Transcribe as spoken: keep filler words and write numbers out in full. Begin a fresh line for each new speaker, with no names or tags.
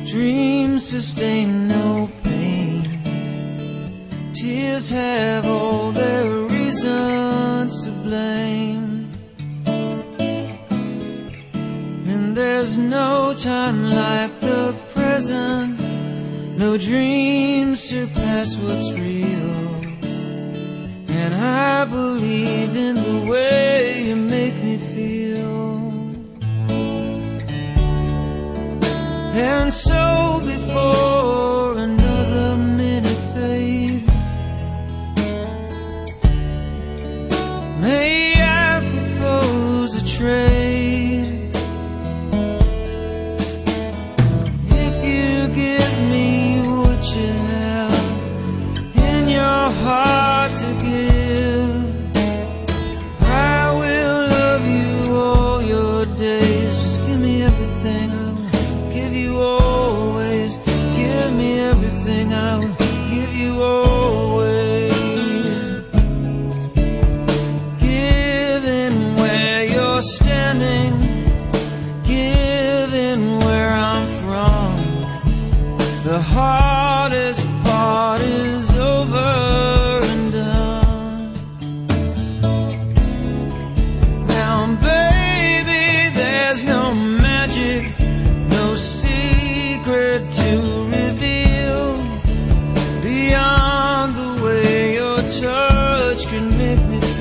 Dreams sustain no pain. Tears have all their reasons to blame. And there's no time like the present. No dreams surpass what's real. And I believe in the way you make me feel. And so before another minute fades, may I propose a trade. If you give me what you have in your heart to give, I will love you all your days. Just give me everything. You always give me everything. I'll give you always. Given where you're standing, given where I'm from, the hardest part is over and done. Now baby, there's no magic, no secret to reveal beyond the way your touch can make me feel.